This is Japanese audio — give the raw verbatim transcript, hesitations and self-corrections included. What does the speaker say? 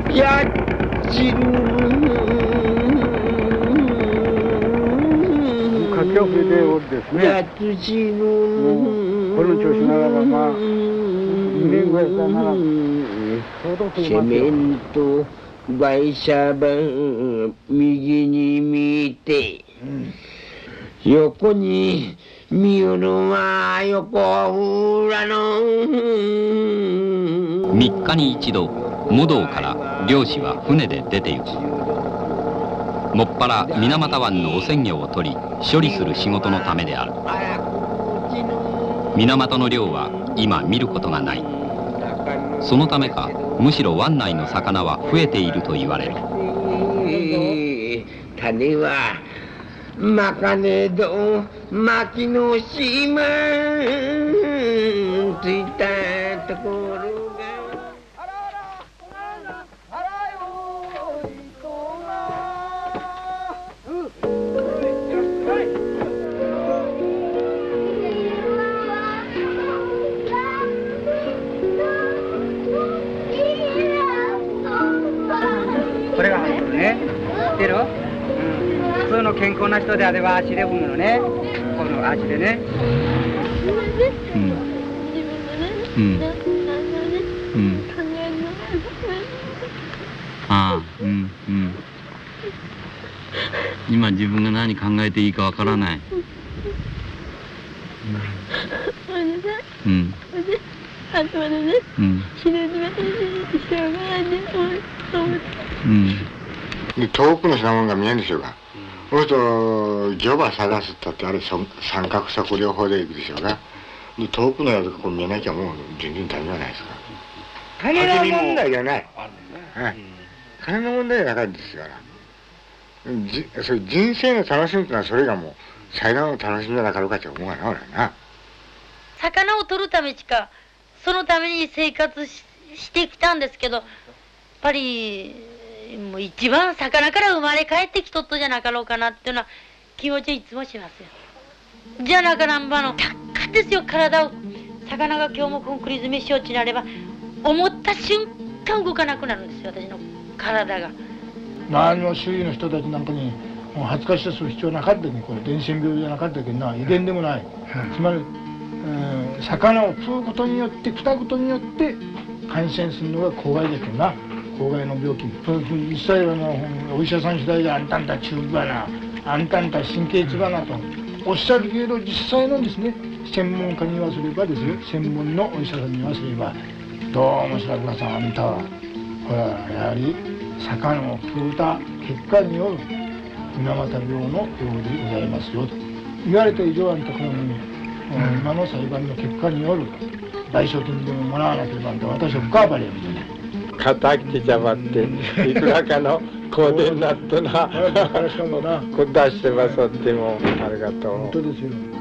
やっちる活気を触れておるですね。 やっちるこの調子ならばまあにねんぐらいからなら相当増えセますよ。 メント売車番右に見て、うん、横に見るのは横浦のみっかに一度茂道から漁師は船で出て行く。もっぱら水俣湾の汚染魚を取り処理する仕事のためである。水俣の漁は今見ることがない。そのためかむしろ湾内の魚は増えていると言われる。 種はまかねど牧の島ついたところがこれが入るね。知ってる？うん。普通の健康な人であれば足で踏むのね。この足でね。 うん。うん。うん。ああ、うん、うん。今自分が何考えていいかわからない。うん。 あとはね、うん、死ぬにはしょうがないね、うん。 で遠くの品物が見えるんでしょうか。そうすると魚場探すったってあれ三角索両方でいくでしょうが。で遠くのやつがこう見えなきゃもう全然ダメじゃないですか。金の問題じゃない。はい。金の問題じゃないんですから。じそういう人生の楽しみってのはそれがもう最大の楽しみじゃなかろうかと思うがな俺はな。 魚を取るためしかそのために生活 し, してきたんですけど、やっぱりもう一番魚から生まれ帰ってきとったじゃなかろうかなっていうのは気持ちいつもしますよ。じゃなかなんばのカッカですよ。体を魚が今日もコンクリ詰めしようちなれば思った瞬間動かなくなるんですよ、私の体が。 周りの周囲の人たちなんかにもう恥ずかしさする必要なかったけど、これ伝染病じゃなかったけどな、遺伝でもない。つまりうん、魚を食うことによって食ったことによって感染するのが公害だけどな、公害の病気。実際はのお医者さん次第であんたんたチューブ花、あんたんた神経痛花とおっしゃるけど、実際のですね専門家に言わせればですよ、専門のお医者さんに言わせれば、どうも白倉さん、あんたはほらやはり魚を食うた結果による水俣病のようでございますよと言われた以上、あんたからも今の裁判の結果による賠償金でももらわなければんと私は深暴れやみたいな。 肩きてちゃばっていくらかの香典になったなこう出してますってもありがとう。 本当ですよ。